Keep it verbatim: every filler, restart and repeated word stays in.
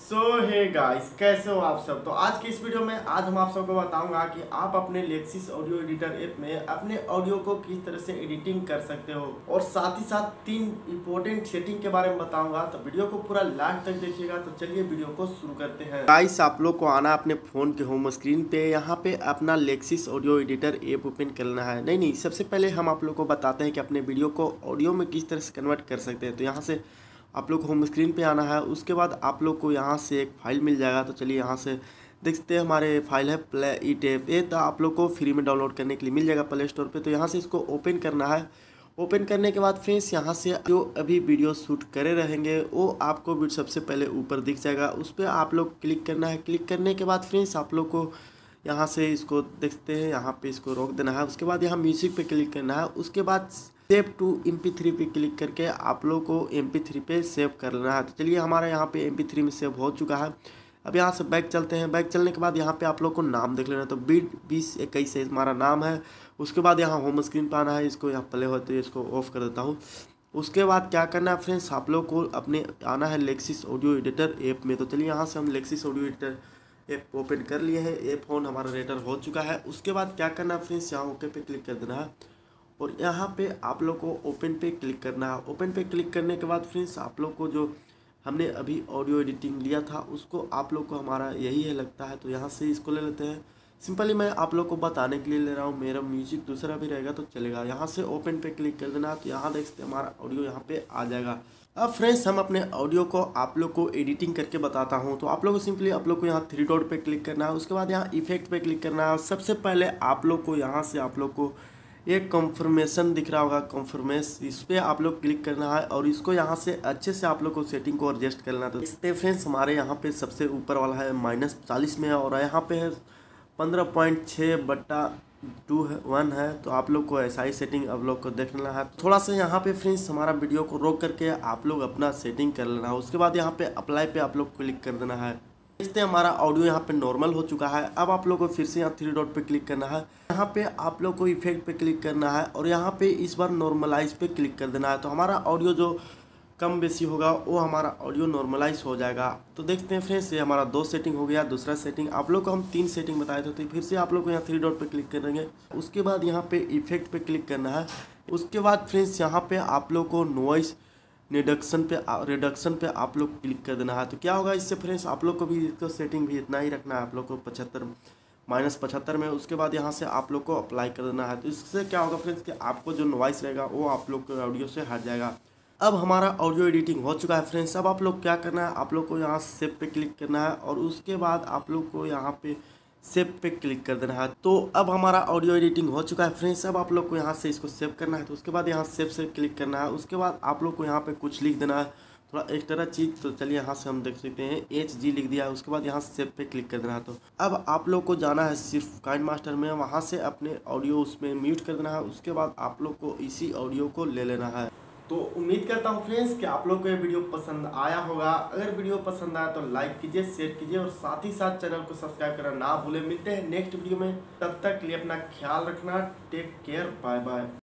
सो hey guys, कैसे हो आप सब। तो आज की इस वीडियो में आज हम आप सबको बताऊंगा कि आप अपने लेक्सिस ऑडियो एडिटर ऐप में अपने ऑडियो को किस तरह से एडिटिंग कर सकते हो और साथ ही साथ तीन इंपॉर्टेंट सेटिंग के बारे में बताऊंगा। तो वीडियो को पूरा लास्ट तक देखिएगा। तो चलिए वीडियो को शुरू करते हैं। गाइस, आप लोग को आना अपने फोन के होम स्क्रीन पे, यहाँ पे अपना Lexis audio editor app open करना है। नहीं नहीं सबसे पहले हम आप लोग को बताते हैं कि अपने वीडियो को ऑडियो में किस तरह से कन्वर्ट कर सकते हैं। तो यहाँ से आप लोग होम स्क्रीन पे आना है। उसके बाद आप लोग को यहाँ से एक फ़ाइल मिल जाएगा। तो चलिए यहाँ से देख सकते हैं हमारे फाइल है प्ले ई टेप। ये तो आप लोग को फ्री में डाउनलोड करने के लिए मिल जाएगा प्ले स्टोर पे। तो यहाँ से इसको ओपन करना है। ओपन करने के बाद फ्रेंड्स यहाँ से जो अभी वीडियो शूट करे रहेंगे वो आपको भी सबसे पहले ऊपर दिख जाएगा। उस पर आप लोग क्लिक करना है। क्लिक करने के बाद फ्रेंड्स आप लोग को यहाँ से इसको देखते हैं, यहाँ पे इसको रोक देना है। उसके बाद यहाँ म्यूजिक पे क्लिक करना है। उसके बाद save to M P three पे क्लिक करके आप लोग को एम पी थ्री पे सेव कर लेना है। तो चलिए हमारा यहाँ पे एम पी थ्री में सेव हो चुका है। अब यहाँ से बैक चलते हैं। बैक चलने के बाद यहाँ पे आप लोग को नाम देख लेना है। तो बीट बीस इक्कीस हमारा नाम है। उसके बाद यहाँ होम स्क्रीन पर आना है। इसको यहाँ प्ले होते हैं, इसको ऑफ कर देता हूँ। उसके बाद क्या करना है फ्रेंड्स, आप लोग को अपने आना है लेक्सिस ऑडियो एडिटर ऐप में। तो चलिए यहाँ से हम Lexis audio editor app open कर लिए हैं। ऐप फोन हमारा रेडर हो चुका है। उसके बाद क्या करना है फ्रेंड्स, यहाँ ओके पे क्लिक कर देना है और यहाँ पे आप लोग को ओपन पे क्लिक करना है। ओपन पे क्लिक करने के बाद फ्रेंड्स आप लोग को जो हमने अभी ऑडियो एडिटिंग लिया था उसको आप लोग को हमारा यही है लगता है। तो यहाँ से इसको ले लेते हैं। सिंपली मैं आप लोग को बताने के लिए ले रहा हूँ, मेरा म्यूजिक दूसरा भी रहेगा तो चलेगा। यहाँ से ओपन पे क्लिक कर देना। तो यहाँ देख सकते हैं हमारा ऑडियो यहाँ पे आ जाएगा। अब फ्रेंड्स हम अपने ऑडियो को आप लोग को एडिटिंग करके बताता हूँ। तो आप लोग को सिंपली आप लोग को यहाँ थ्री डॉट पे क्लिक करना है। उसके बाद यहाँ इफेक्ट पे क्लिक करना है। सबसे पहले आप लोग को यहाँ से आप लोग को एक कॉन्फर्मेशन दिख रहा होगा, कॉन्फर्मेश, इस पर आप लोग क्लिक करना है और इसको यहाँ से अच्छे से आप लोग को सेटिंग को एडजस्ट करना है। तो इससे फ्रेंड्स हमारे यहाँ पे सबसे ऊपर वाला है माइनस चालीस में और यहाँ पे है पंद्रह पॉइंट छः बट्टा टू वन है। तो आप लोग को ऐसा ही सेटिंग आप लोग को देखना है। थोड़ा सा यहाँ पे फ्रेंड्स हमारा वीडियो को रोक करके आप लोग अपना सेटिंग कर लेना है। उसके बाद यहाँ पे अप्लाई पे आप लोग क्लिक कर देना है। देखते हैं हमारा ऑडियो यहाँ पे नॉर्मल हो चुका है। अब आप लोग को फिर से यहाँ थ्री डॉट पे क्लिक करना है। यहाँ पे आप लोग को इफेक्ट पे क्लिक करना है और यहाँ पे इस बार नॉर्मलाइज पे क्लिक कर देना है। तो हमारा ऑडियो जो कम बेसी होगा वो हमारा ऑडियो नॉर्मलाइज हो जाएगा। तो देखते हैं फ्रेंड्स ये हमारा दो सेटिंग हो गया। दूसरा सेटिंग आप लोग को हम तीन सेटिंग बताए थे। तो फिर से आप लोग को यहाँ थ्री डॉट पे क्लिक करेंगे। उसके बाद यहाँ पे इफेक्ट पे क्लिक करना है। उसके बाद फ्रेंड्स यहाँ पे आप लोग को नॉइस रिडक्शन पे रिडक्शन पे आप लोग क्लिक कर देना है। तो क्या होगा इससे फ्रेंड्स, आप लोग को भी इसका सेटिंग भी इतना ही रखना है। आप लोग को पचहत्तर माइनस पचहत्तर में। उसके बाद यहाँ से आप लोग को अप्लाई कर देना है। तो इससे क्या होगा फ्रेंड्स कि आपको जो नॉइस रहेगा वो आप लोग के ऑडियो से हट जाएगा। अब हमारा ऑडियो एडिटिंग हो चुका है फ्रेंड्स। अब आप लोग क्या करना है, आप लोग को यहाँ सेव पे क्लिक करना है और उसके बाद आप लोग को यहाँ पे सेव पे क्लिक कर देना है। तो अब हमारा ऑडियो एडिटिंग हो चुका है फ्रेंड्स। अब आप लोग को यहाँ से इसको सेव करना है। तो उसके बाद यहाँ सेव से क्लिक करना है। उसके बाद आप लोग को यहाँ पे कुछ लिख देना है, थोड़ा एक्स्ट्रा चीज़। तो चलिए यहाँ से हम देख सकते हैं एच जी लिख दिया है। उसके बाद यहाँ सेव पे क्लिक कर देना है। तो अब आप लोग को जाना है सिर्फ काइंड मास्टर में, वहाँ से अपने ऑडियो उसमें म्यूट कर देना है। उसके बाद आप लोग को इसी ऑडियो को ले लेना है। तो उम्मीद करता हूँ फ्रेंड्स कि आप लोग को ये वीडियो पसंद आया होगा। अगर वीडियो पसंद आया तो लाइक कीजिए, शेयर कीजिए और साथ ही साथ चैनल को सब्सक्राइब करना ना भूलें। मिलते हैं नेक्स्ट वीडियो में, तब तक के लिए अपना ख्याल रखना। Take care, bye bye.